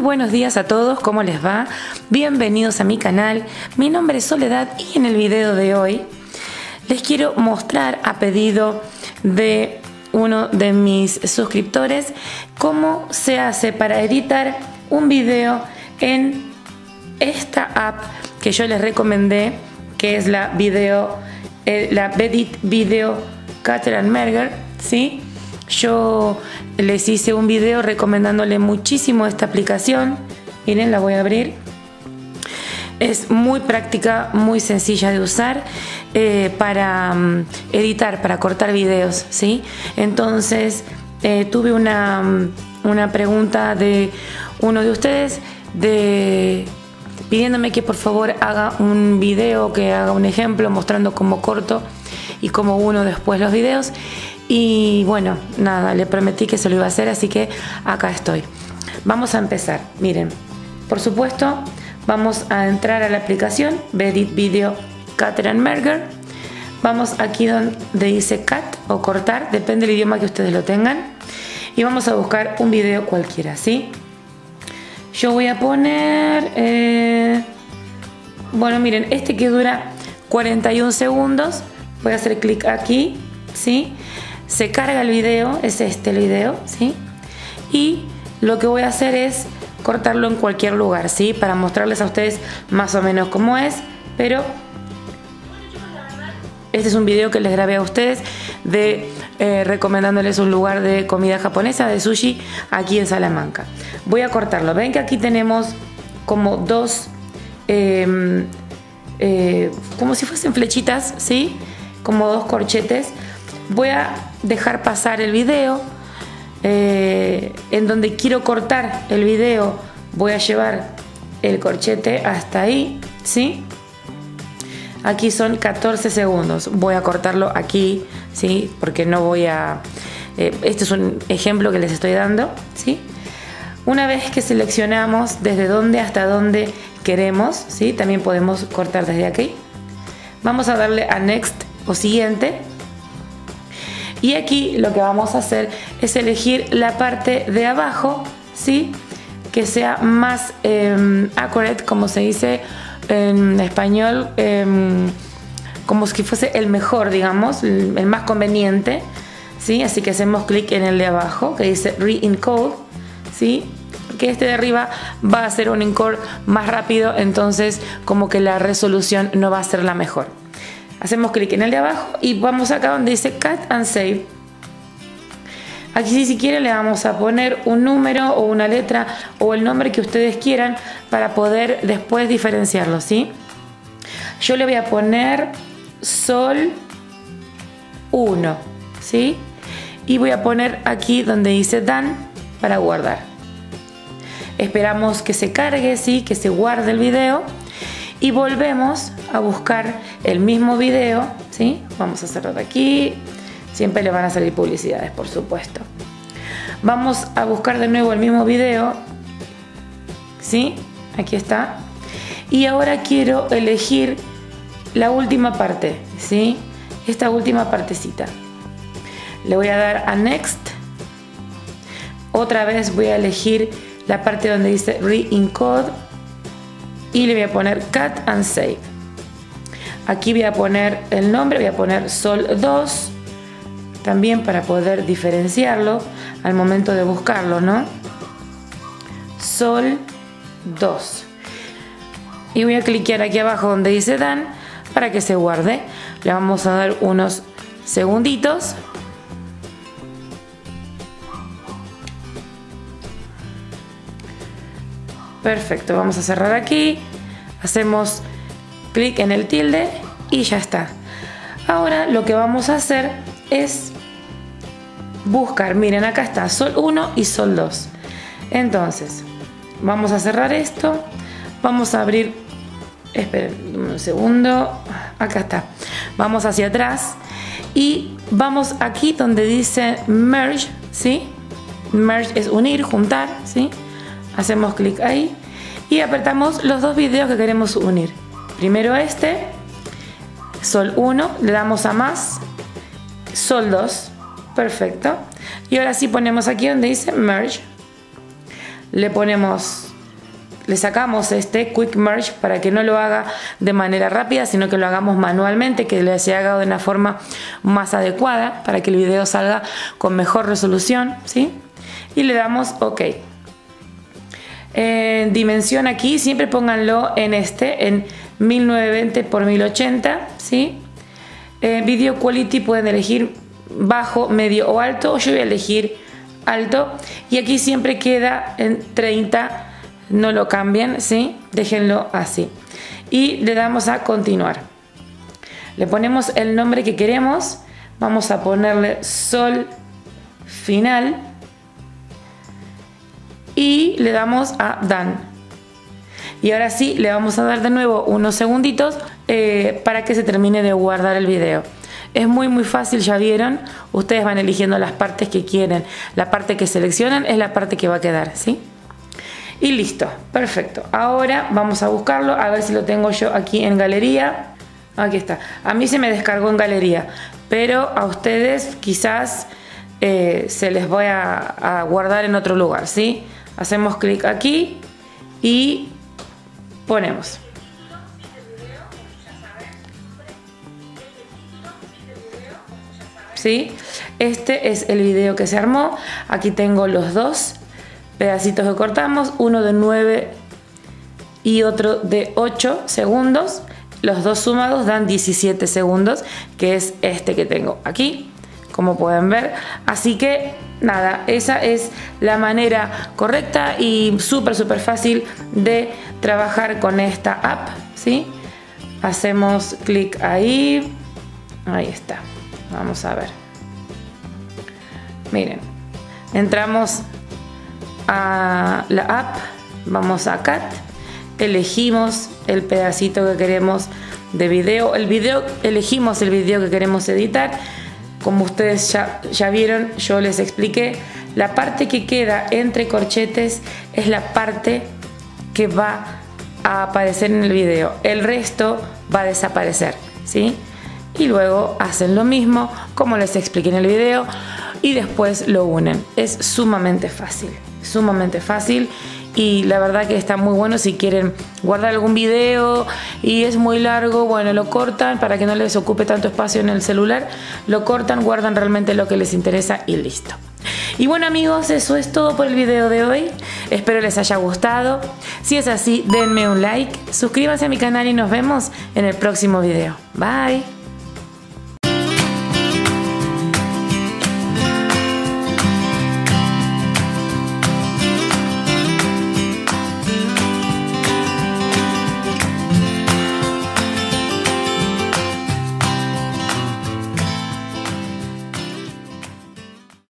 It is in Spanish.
buenos días a todos, ¿cómo les va? Bienvenidos a mi canal, mi nombre es Soledad y en el video de hoy les quiero mostrar a pedido de uno de mis suscriptores cómo se hace para editar un video en esta app que yo les recomendé, que es la Vedit Video Cutter & Merger, ¿sí? Yo les hice un video recomendándole muchísimo esta aplicación. Miren, la voy a abrir. Es muy práctica, muy sencilla de usar para editar, para cortar videos, ¿sí? Entonces tuve una pregunta de uno de ustedes pidiéndome que por favor haga un video, que haga un ejemplo mostrando cómo corto y cómo uno después los videos. Y bueno, nada, le prometí que se lo iba a hacer, así que acá estoy. Vamos a empezar. Miren, por supuesto, vamos a entrar a la aplicación Vedit Video Cutter & Merger. Vamos aquí donde dice Cut o cortar, depende del idioma que ustedes lo tengan. Y vamos a buscar un video cualquiera, ¿sí? Yo voy a poner... bueno, miren, este que dura 41 segundos. Voy a hacer clic aquí, ¿sí? Se carga el video, es este el video, ¿sí? Y lo que voy a hacer es cortarlo en cualquier lugar, ¿sí? Para mostrarles a ustedes más o menos cómo es, pero este es un video que les grabé a ustedes recomendándoles un lugar de comida japonesa, de sushi, aquí en Salamanca. Voy a cortarlo. Ven que aquí tenemos como dos, como si fuesen flechitas, ¿sí? Como dos corchetes. Voy a dejar pasar el video. En donde quiero cortar el video voy a llevar el corchete hasta ahí, ¿sí? Aquí son 14 segundos. Voy a cortarlo aquí, ¿sí? Porque no voy a... este es un ejemplo que les estoy dando, ¿sí? Una vez que seleccionamos desde dónde hasta dónde queremos, ¿sí? También podemos cortar desde aquí. Vamos a darle a Next o Siguiente. Y aquí lo que vamos a hacer es elegir la parte de abajo, ¿sí? Que sea más accurate, como se dice en español, como si fuese el mejor, digamos, el más conveniente, ¿sí? Así que hacemos clic en el de abajo, que dice Re-encode, ¿sí? Que este de arriba va a hacer un encode más rápido, entonces como que la resolución no va a ser la mejor. Hacemos clic en el de abajo y vamos acá donde dice Cut and Save. Aquí si quieren le vamos a poner un número o una letra o el nombre que ustedes quieran para poder después diferenciarlo, ¿sí? Yo le voy a poner Sol 1, ¿sí? Y voy a poner aquí donde dice Done para guardar. Esperamos que se cargue, ¿sí? Que se guarde el video. Y volvemos a buscar el mismo video, ¿sí? Vamos a cerrar aquí. Siempre le van a salir publicidades, por supuesto. Vamos a buscar de nuevo el mismo video, ¿sí? Aquí está. Y ahora quiero elegir la última parte, ¿sí? Esta última partecita. Le voy a dar a Next. Otra vez voy a elegir la parte donde dice Re-encode. Y le voy a poner Cut and Save. Aquí voy a poner el nombre, voy a poner Sol 2. También para poder diferenciarlo al momento de buscarlo, ¿no? Sol 2. Y voy a cliquear aquí abajo donde dice Done para que se guarde. Le vamos a dar unos segunditos. Perfecto, vamos a cerrar aquí, hacemos clic en el tilde y ya está. Ahora lo que vamos a hacer es buscar, miren acá está Sol 1 y Sol 2. Entonces, vamos a cerrar esto, vamos a abrir, esperen un segundo, acá está. Vamos hacia atrás y vamos aquí donde dice Merge, ¿sí? Merge es unir, juntar, ¿sí? Hacemos clic ahí y apretamos los dos videos que queremos unir. Primero este, Sol 1, le damos a más, Sol 2, perfecto. Y ahora sí ponemos aquí donde dice Merge, le ponemos le sacamos este Quick Merge para que no lo haga de manera rápida, sino que lo hagamos manualmente, que se haga de una forma más adecuada para que el video salga con mejor resolución, ¿sí? Y le damos OK. Dimensión aquí, siempre pónganlo en en 1920 x 1080, ¿sí? Video Quality pueden elegir bajo, medio o alto. Yo voy a elegir alto y aquí siempre queda en 30, no lo cambien, ¿sí? Déjenlo así y le damos a continuar. Le ponemos el nombre que queremos, vamos a ponerle Sol Final y le damos a Done. Y ahora sí, le vamos a dar de nuevo unos segunditos para que se termine de guardar el video. Es muy fácil, ya vieron. Ustedes van eligiendo las partes que quieren. La parte que seleccionan es la parte que va a quedar, ¿sí? Y listo, perfecto. Ahora vamos a buscarlo, a ver si lo tengo yo aquí en galería. Aquí está. A mí se me descargó en galería, pero a ustedes quizás se les voy a guardar en otro lugar, ¿sí? Hacemos clic aquí y ponemos. ¿Sí? Este es el video que se armó. Aquí tengo los dos pedacitos que cortamos, uno de 9 y otro de 8 segundos. Los dos sumados dan 17 segundos, que es este que tengo aquí, como pueden ver. Así que nada, esa es la manera correcta y súper fácil de trabajar con esta app, ¿sí? Hacemos clic ahí, ahí está. Vamos a ver. Miren, entramos a la app, vamos a Cut, elegimos el pedacito que queremos de video. Elegimos el video que queremos editar. Como ustedes ya vieron, yo les expliqué, la parte que queda entre corchetes es la parte que va a aparecer en el video. El resto va a desaparecer, ¿sí? Y luego hacen lo mismo como les expliqué en el video y después lo unen. Es sumamente fácil y la verdad que está muy bueno. Si quieren guardar algún video y es muy largo, bueno, lo cortan para que no les ocupe tanto espacio en el celular, lo cortan, guardan realmente lo que les interesa y listo. Y bueno amigos, eso es todo por el video de hoy. Espero les haya gustado. Si es así, denme un like, suscríbanse a mi canal y nos vemos en el próximo video. Bye.